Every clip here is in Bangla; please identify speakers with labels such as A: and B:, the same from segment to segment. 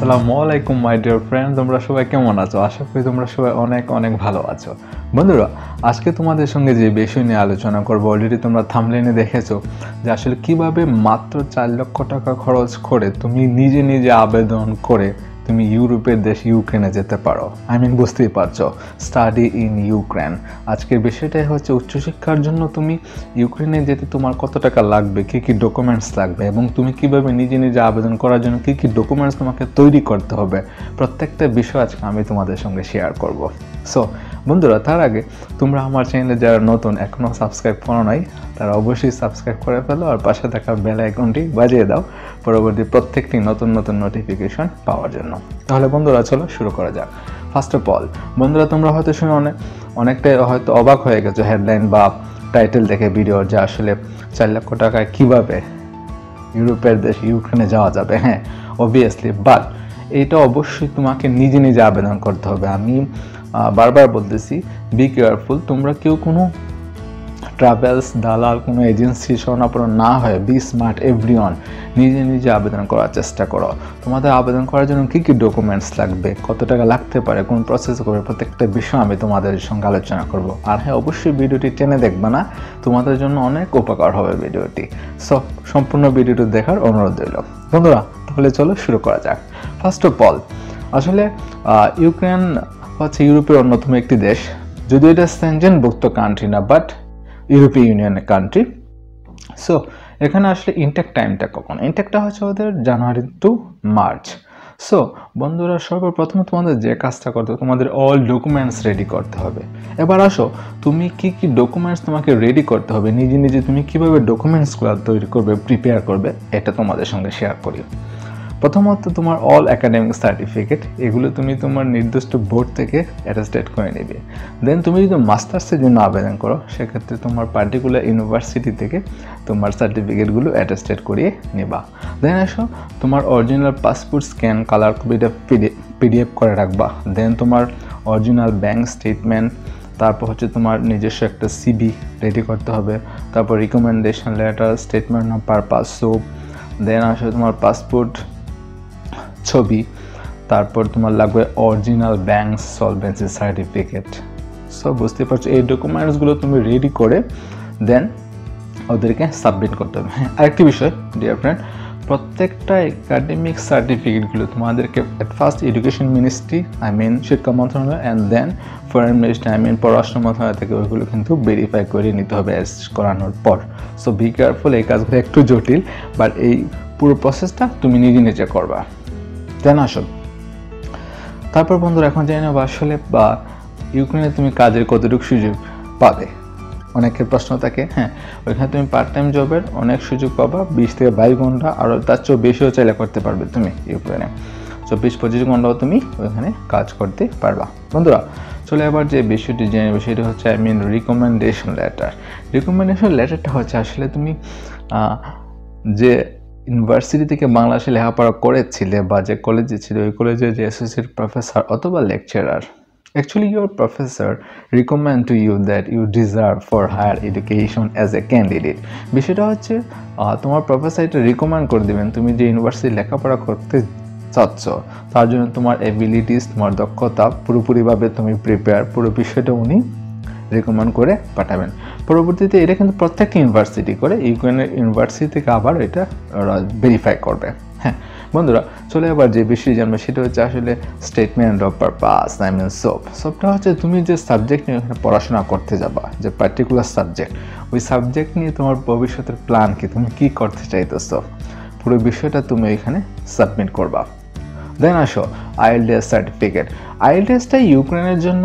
A: আসসালামু আলাইকুম মাই ডিয়ার ফ্রেন্ড, তোমরা সবাই কেমন আছো? আশা করি তোমরা সবাই অনেক অনেক ভালো আছো। বন্ধুরা, আজকে তোমাদের সঙ্গে যে বিষয় নিয়ে আলোচনা করবো, অলরেডি তোমরা থাম্বনেইলে দেখেছো যে আসলে কিভাবে মাত্র 4 লক্ষ টাকা খরচ করে তুমি নিজে নিজে আবেদন করে তুমি ইউরোপের দেশ ইউক্রেনে যেতে পারো। বুঝতেই পারছো, স্টাডি ইন ইউক্রেন। আজকের বিষয়টাই হচ্ছে উচ্চশিক্ষার জন্য তুমি ইউক্রেনে যেতে তোমার কত টাকা লাগবে, কী কী ডকুমেন্টস লাগবে এবং তুমি কিভাবে নিজে নিজে আবেদন করার জন্য কী কী ডকুমেন্টস তোমাকে তৈরি করতে হবে, প্রত্যেকটা বিষয় আজকে আমি তোমাদের সঙ্গে শেয়ার করব। সো বন্ধুরা, তার আগে তোমরা আমার চ্যানেলে যারা নতুন এখনও সাবস্ক্রাইব করো নাই, তারা অবশ্যই সাবস্ক্রাইব করে ফেলো আর পাশে থাকা বেল আইকনটি বাজিয়ে দাও পরবর্তী প্রত্যেকটি নতুন নতুন নোটিফিকেশন পাওয়ার জন্য। তাহলে বন্ধুরা, চলো শুরু করা যাক। ফার্স্ট অফ অল বন্ধুরা, তোমরা হয়তো শুনে অনেকটাই হয়তো অবাক হয়ে গেছো হেডলাইন বা টাইটেল দেখে ভিডিওর, যে আসলে 4 লক্ষ টাকায় কীভাবে ইউরোপের দেশ ইউক্রেনে যাওয়া যাবে। হ্যাঁ, অবভিয়াসলি, বাট এটা অবশ্যই তোমাকে নিজে নিজে আবেদন করতে হবে। আমি বারবার বলতেছি, বি কেয়ারফুল। তোমরা কেউ কোনো ট্রাভেলস দালাল কোনো এজেন্সি শরণাপন্ন না হয়, বি স্মার্ট এভরিওয়ান, নিজে নিজে আবেদন করার চেষ্টা করো। তোমাদের আবেদন করার জন্য কী কী ডকুমেন্টস লাগবে, কত টাকা লাগতে পারে, কোন প্রসেস করবে, প্রত্যেকটা বিষয় আমি তোমাদের সঙ্গে আলোচনা করব। আর হ্যাঁ, অবশ্যই ভিডিওটি টেনে দেখবে না, তোমাদের জন্য অনেক উপকার হবে ভিডিওটি। সম্পূর্ণ ভিডিওটি দেখার অনুরোধ রইল। বন্ধুরা, তাহলে চলো শুরু করা যাক। ফার্স্ট অফ অল, আসলে ইউক্রেন হচ্ছে ইউরোপের অন্যতম একটি দেশ। যদিও এটা সেনজেনভুক্ত কান্ট্রি না, বাট ইউরোপীয় ইউনিয়নের কান্ট্রি। সো এখানে আসলে ইনটেক টাইমটা কখন? ইনটেকটা হচ্ছে ওদের জানুয়ারি টু মার্চ। সো বন্ধুরা, সর্বপ্রথম তোমাদের যে কাজটা করতে হবে, তোমাদের অল ডকুমেন্টস রেডি করতে হবে। এবার আসো, তুমি কি কি ডকুমেন্টস তোমাকে রেডি করতে হবে, নিজে নিজে তুমি কিভাবে ডকুমেন্টসগুলো তৈরি করবে, প্রিপেয়ার করবে, এটা তোমাদের সঙ্গে শেয়ার করি। প্রথমত, তোমার অল একাডেমিক সার্টিফিকেট, এগুলো তুমি তোমার নির্দিষ্ট বোর্ড থেকে অ্যাটেস্টেড করে নেবে। দেন তুমি যদি মাস্টার্সের জন্য আবেদন করো, সেক্ষেত্রে তোমার পার্টিকুলার ইউনিভার্সিটি থেকে তোমার সার্টিফিকেটগুলো অ্যাটেস্টেড করিয়ে নেবা। দেন আসো, তোমার অরিজিনাল পাসপোর্ট স্ক্যান কালার কপিটা পিডিএফ করে রাখবা। দেন তোমার অরিজিনাল ব্যাঙ্ক স্টেটমেন্ট, তারপর হচ্ছে তোমার নিজস্ব একটা সিবি রেডি করতে হবে। তারপর recommendation letter, statement of purpose, SOP. Then আসো তোমার পাসপোর্ট ছবি, তারপর তোমার লাগবে অরিজিনাল ব্যাঙ্ক সলভেন্সি সার্টিফিকেট। সব বুঝতে পারছো, এই ডকুমেন্টসগুলো তুমি রেডি করে দেন ওদেরকে সাবমিট করতে হবে। হ্যাঁ, আরেকটি বিষয় ডিয়ার ফ্রেন্ড, প্রত্যেকটা একাডেমিক সার্টিফিকেটগুলো তোমাদেরকে অ্যাট ফার্স্ট এডুকেশন মিনিস্ট্রি, শিক্ষা মন্ত্রণালয়, অ্যান্ড দেন ফরেন মিনিস্ট্রি, পররাষ্ট্র মন্ত্রণালয় থেকে ওইগুলো কিন্তু ভেরিফাই করে নিতে হবে করানোর পর। সো বি কেয়ারফুল, এই কাজগুলো একটু জটিল, বাট এই পুরো প্রসেসটা তুমি নিজে নিজে করবা। দেন আসো, তারপর বন্ধুরা, এখন জানি না আসলে বা ইউক্রেনে তুমি কাজের কতটুকু সুযোগ পাবে। অনেকের প্রশ্ন থাকে। হ্যাঁ, ওইখানে তুমি পার্ট টাইম জবের অনেক সুযোগ পাবা, 20 থেকে 22 ঘন্টা, আর তার চেয়েও বেশিও চাইলে করতে পারবে তুমি ইউক্রেনে। 24-25 ঘন্টাও তুমি ওইখানে কাজ করতে পারবা। বন্ধুরা, চলে এবার যে বিষয়টি জেনে, বিষয়টি হচ্ছে রিকমেন্ডেশন লেটার। রিকমেন্ডেশন লেটারটা হচ্ছে আসলে তুমি যে ইউনিভার্সিটি থেকে বাংলাদেশে লেখাপড়া করেছিলে বা যে কলেজে ছিল, ওই কলেজের যে অ্যাসোসিয়েট প্রফেসর অথবা lecturer, actually your professor recommend to you that you deserve for higher education as a candidate. বিষয়টা হচ্ছে তোমার প্রফেসর এটা রিকমেন্ড করে দেবেন, তুমি যে ইউনিভার্সিটি লেখাপড়া করতে চাচ্ছ তার জন্য তোমার এবিলিটিস, তোমার দক্ষতা পুরোপুরিভাবে তুমি প্রিপেয়ার, পুরো বিষয়টা উনি রেকমেন্ড করে পাঠাবেন। পরবর্তীতে এটা কিন্তু প্রত্যেকটা ইউনিভার্সিটি করে, ইউক্রেনের ইউনিভার্সিটি থেকে আবার এটা ভেরিফাই করবে। হ্যাঁ বন্ধুরা, চলে আবার যে বিষয় জানবে সেটা হচ্ছে আসলে স্টেটমেন্ট অফ পারপাস, সোপটা হচ্ছে তুমি যে সাবজেক্ট নিয়ে এখানে পড়াশোনা করতে যাবা, যে পার্টিকুলার সাবজেক্ট, ওই সাবজেক্ট নিয়ে তোমার ভবিষ্যতের প্ল্যান কি, তুমি কি করতে চাইতেছো, পুরো বিষয়টা তুমি এখানে সাবমিট করবা। দেন আসো আইএলটিএস সার্টিফিকেট। আইএলটিএসটা ইউক্রেনের জন্য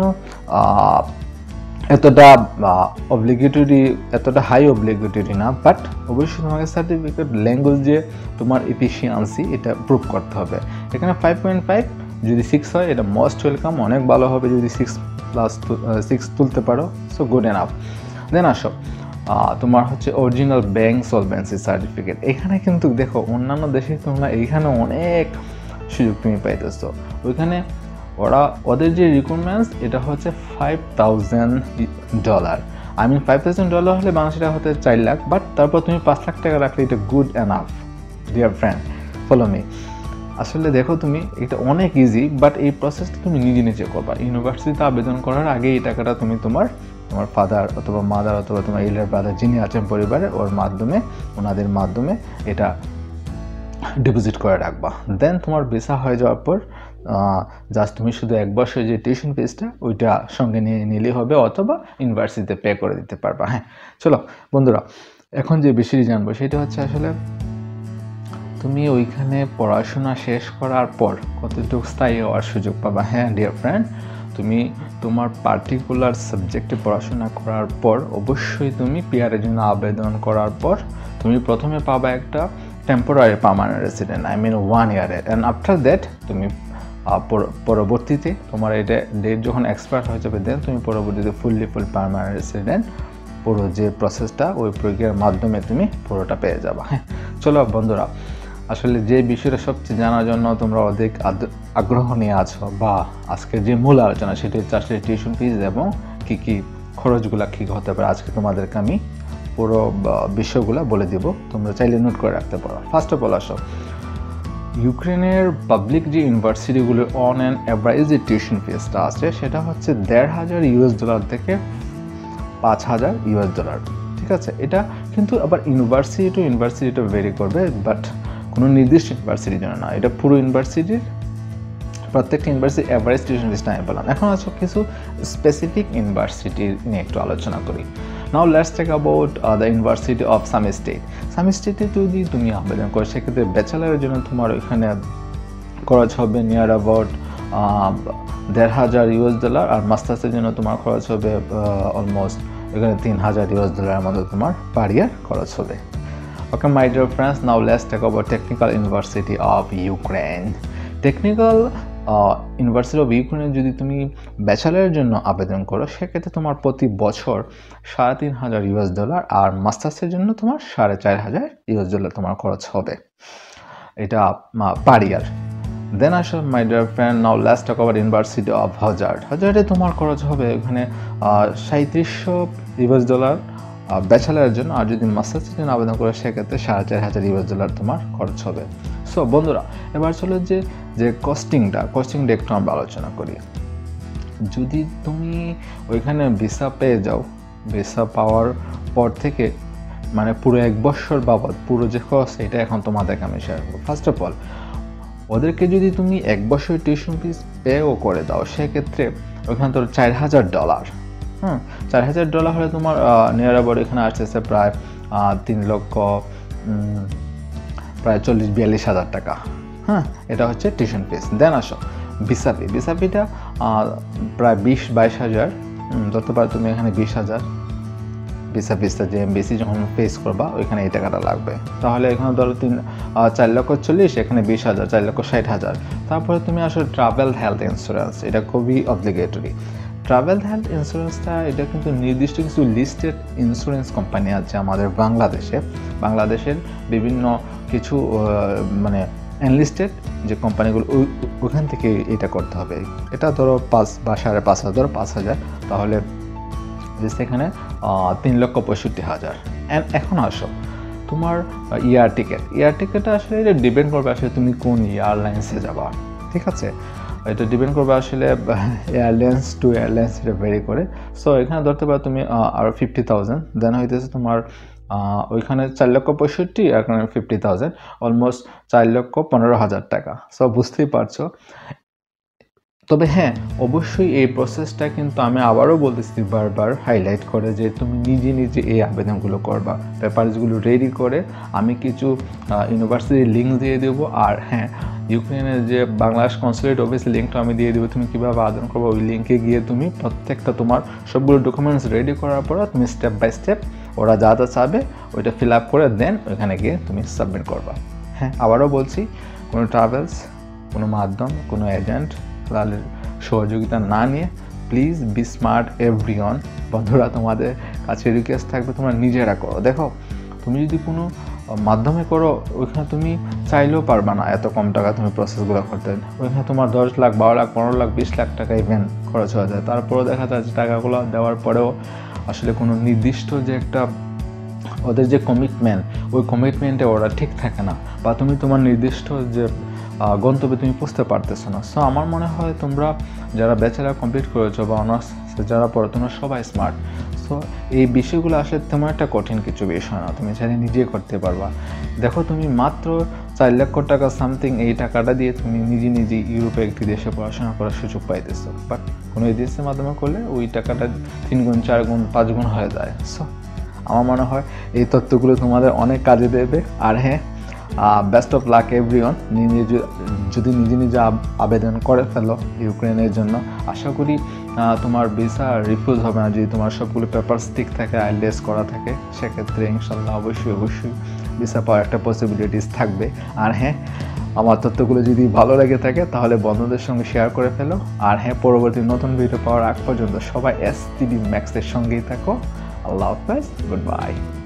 A: এতটা অবলিগেটরি, এতটা হাই অবলিগেটরি না, বাট অবশ্যই তোমাকে সার্টিফিকেট ল্যাঙ্গুয়েজ যে তোমার এফিসিয়েন্সি এটা প্রুভ করতে হবে। এখানে 5.5, যদি 6 হয় এটা মোস্ট ওয়েলকাম, অনেক ভালো হবে যদি 6+ তুলতে পারো, সো গুড এনাফ। দেন আসো তোমার হচ্ছে অরিজিনাল ব্যাঙ্ক সলভেন্সি সার্টিফিকেট। এখানে কিন্তু দেখো অন্যান্য দেশের তুলনায় এইখানে অনেক সুযোগ তুমি পাইতেছো। ওইখানে ওদের যে রিকোয়ারমেন্টস এটা হচ্ছে $5,000। $5,000 হলে বাংলাদেশে হতে 4 লাখ, বাট তারপর তুমি 5 লাখ টাকা রাখলে এটা good enough dear friend, follow me. আসলে দেখো তুমি এটা অনেক ইজি, বাট এই প্রসেসটা তুমি নিজে নিজে করবা। ইউনিভার্সিটিতে আবেদন করার আগে এই টাকাটা তুমি তোমার ফাদার অথবা মাদার অথবা তোমার এল্ডার ব্রাদার যিনি আছেন পরিবারে ওনাদের মাধ্যমে এটা ডিপোজিট করে রাখবা। দেন তোমার ভিসা হয়ে যাওয়ার পর জাস্ট তুমি শুধু 1 বছরের যে টিউশন ফিসটা ওইটা সঙ্গে নিয়ে নিলেই হবে, অথবা ইউনিভার্সিটিতে পে করে দিতে পারবা। হ্যাঁ, চলো বন্ধুরা, এখন যে বিষয়টি জানবো সেটা হচ্ছে আসলে তুমি ওইখানে পড়াশোনা শেষ করার পর কতটুকু স্থায়ী হওয়ার সুযোগ পাবা। হ্যাঁ ডিয়ার ফ্রেন্ড, তুমি তোমার পার্টিকুলার সাবজেক্টে পড়াশোনা করার পর অবশ্যই তুমি পিআরের জন্য আবেদন করার পর তুমি প্রথমে পাবা একটা temporary permanent resident, I mean 1 ইয়ারের, অ্যান্ড আফটার দ্যাট তুমি পরবর্তীতে তোমার এটা ডেট যখন এক্সপায়ার হয়ে যাবে দেন তুমি পরবর্তীতে ফুল পার্মানেন্ট রেসিডেন্ট পুরো যে প্রসেসটা ওই প্রক্রিয়ার মাধ্যমে তুমি পুরোটা পেয়ে যাবা। হ্যাঁ, চলো বন্ধুরা, আসলে যে বিষয়টা সবচেয়ে জানার জন্য তোমরা অধিক আগ্রহ নিয়ে আছো, বা আজকের যে মূল আলোচনা সেটি হচ্ছে আসলে টিউশন ফিজ এবং কী খরচগুলো কী হতে পারে, আজকে তোমাদেরকে আমি পুরো বিষয়গুলো বলে দিব, তোমরা চাইলে নোট করে রাখতে পারো। ফার্স্ট অফ অল আসো, ইউক্রেনের পাবলিক যে ইউনিভার্সিটিগুলো অন অ্যান্ড অ্যাভারেজ যে টিউশন ফিজটা আছে সেটা হচ্ছে $1,500 থেকে $5,000। ঠিক আছে, এটা কিন্তু আবার ইউনিভার্সিটি টু ইউনিভার্সিটিটা ভেরি করবে, বাট কোনো নির্দিষ্ট ইউনিভার্সিটির জন্য না, এটা পুরো ইউনিভার্সিটির প্রত্যেকটা ইউনিভার্সিটি অ্যাভারেজ টিউশন ফিসটা আমি বললাম। এখন আছে কিছু স্পেসিফিক ইউনিভার্সিটি নিয়ে একটু আলোচনা করি। Now let's take about the university of Sumy state. Sumy স্টেটে যদি তুমি আবেদন করো সেক্ষেত্রে ব্যাচেলারের জন্য তোমার ওইখানে খরচ হবে নিয়ার অ্যাবাউট $1,500, আর মাস্টার্সের জন্য তোমার খরচ হবে অলমোস্ট এখানে $3,000 মতো তোমার পার ইয়ার খরচ হবে। Okay my dear friends, now let's take about technical university of Ukraine. Technical university of ইউক্রেনে যদি তুমি ব্যাচেলারের জন্য আবেদন করো সেক্ষেত্রে তোমার প্রতি বছর $3,500, আর মাস্টার্সের জন্য তোমার $4,500 তোমার খরচ হবে, এটা পার ইয়ার। দেন আসো my dear friend, now let's talk about university of Hazard. হাজার্ডে তোমার খরচ হবে এখানে $3,500 ব্যাচেলারের জন্য, আর যদি মাস্টার্সের জন্য আবেদন করে সেক্ষেত্রে $4,500 তোমার খরচ হবে। সো বন্ধুরা, এবার চলো যে কস্টিংটা একটু আমরা আলোচনা করি। যদি তুমি ওইখানে ভিসা পেয়ে যাও, ভিসা পাওয়ার পর থেকে মানে পুরো 1 বছর বাবদ পুরো যে খরচ এটা এখন তোমাদেরকে আমি শেয়ার করবো। ফার্স্ট অফ অল, ওদেরকে যদি তুমি 1 বছর টিউশন ফিস পেও করে দাও সেক্ষেত্রে ওইখানে তোর $4,000, $4,000 হলে তোমার নিয়ার অ্যাবাউট এখানে আসতেছে প্রায় 40,000-42,000 টাকা। হ্যাঁ, এটা হচ্ছে টিউশন ফিস। দেন আসো ভিসা ফিটা প্রায় 20-22,000 ধরতে পারো তুমি, এখানে 20,000 ভিসা ফিসটা যে এমবিসি যখন ফেস করবা ওইখানে এই টাকাটা লাগবে। তাহলে এখানে ধরো 4,40,000, এখানে 20,000, 4,60,000। তারপরে তুমি আসো ট্রাভেল হেলথ ইন্স্যুরেন্স, এটা খুবই অব্লিগেটরি। ট্রাভেল হেলথ ইন্স্যুরেন্সটা এটা কিন্তু নির্দিষ্ট কিছু লিস্টেড ইন্স্যুরেন্স কোম্পানি আছে আমাদের বাংলাদেশের বিভিন্ন কিছু মানে এনলিস্টেড যে কোম্পানিগুলো ওখান থেকে এটা করতে হবে। এটা ধরো 5 বা 5,500, ধরো 5,000, তাহলে এখানে 3,65,000। এখন আসো তোমার এয়ার টিকেটটা আসলে এটা ডিপেন্ড করবে আসলে তুমি কোন এয়ারলাইন্সে যাবা। ঠিক আছে, এটা ডিপেন্ড করবে আসলে এয়ারলাইন্স টু এয়ারলাইন্স, এটা ভেরি করে। সো এখানে ধরতে পারো তুমি আরও 50,000, দেন হইতেছে তোমার ওইখানে 4,65,000 আর এখানে 50,000, অলমোস্ট 4,15,000 টাকা। সো বুঝতেই পারছো। তবে হ্যাঁ, অবশ্যই এই প্রসেসটা কিন্তু আমি আবারও বলতেছি বারবার হাইলাইট করে যে তুমি নিজে এই আবেদনগুলো করবা, পেপারসগুলো রেডি করে আমি কিছু ইউনিভার্সিটির লিঙ্ক দিয়ে দেবো। আর হ্যাঁ, ইউক্রেনের যে বাংলাদেশ কনসুলেট অফিস লিঙ্কটা আমি দিয়ে দেবো, তুমি কীভাবে আবেদন করবো ওই লিঙ্কে গিয়ে তুমি প্রত্যেকটা তোমার সবগুলো ডকুমেন্টস রেডি করার পর তুমি স্টেপ বাই স্টেপ ওরা যা চাবে ওইটা ফিল আপ করে দেন ওইখানে গিয়ে তুমি সাবমিট করবা। হ্যাঁ, আবারও বলছি, কোনো ট্রাভেলস, কোনো মাধ্যম, কোনো এজেন্ট তাহলে সহযোগিতা না নিয়ে প্লিজ বি স্মার্ট এভরিওয়ান। বন্ধুরা, তোমাদের কাছে রিকোয়েস্ট থাকবে তোমরা নিজেরা করো। দেখো, তুমি যদি কোনো মাধ্যমে করো ওইখানে তুমি চাইলেও পারবা না এত কম টাকা তুমি প্রসেসগুলো করতে। ওইখানে তোমার 10 লাখ, 12 লাখ, 15 লাখ, 20 লাখ টাকা ইভেন খরচ হয়ে যায়। তারপরেও দেখা যায় যে টাকাগুলো দেওয়ার পরেও আসলে কোনো নির্দিষ্ট যে একটা ওদের যে কমিটমেন্ট, ওই কমিটমেন্টে ওরা ঠিক থাকে না, বা তুমি তোমার নির্দিষ্ট যে গন্তব্যে তুমি পৌঁছতে পারতেছো না। সো আমার মনে হয় তোমরা যারা ব্যাচেলার কমপ্লিট করেছো বা অনার্স যারা পড়ো তোমরা সবাই স্মার্ট। সো এই বিষয়গুলো আসলে তেমন একটা কঠিন কিছু বিষয় না, তুমি চাইলে নিজেই করতে পারবা। দেখো তুমি মাত্র 4 লক্ষ টাকা সামথিং এই টাকাটা দিয়ে তুমি নিজে ইউরোপে একটি দেশে পড়াশোনা করার সুযোগ পাইতেছো, বাট কোনো এজেন্সির মাধ্যমে করলে ওই টাকাটা 3 গুণ 4 গুণ 5 গুণ হয়ে যায়। সো আমার মনে হয় এই তথ্যগুলো তোমাদের অনেক কাজে দেবে। আর হ্যাঁ, বেস্ট অফ লাক এভরিওয়ান। যদি নিজে আবেদন করে ফেলো ইউক্রেনের জন্য, আশা করি তোমার ভিসা রিফিউজ হবে না। যদি তোমার সবগুলো পেপারস ঠিক থাকে, আইএলটিএস করা থাকে, সেক্ষেত্রে ইনশাল্লাহ অবশ্যই ভিসা পাওয়ার একটা পসিবিলিটিস থাকবে। আর হ্যাঁ, আমার তথ্যগুলো যদি ভালো লেগে থাকে তাহলে বন্ধুদের সঙ্গে শেয়ার করে ফেলো। আর হ্যাঁ, পরবর্তী নতুন ভিডিও পাওয়ার আগ পর্যন্ত সবাই STB ম্যাক্সের সঙ্গেই থাকো। আল্লাহ হাফেজ, গুড বাই।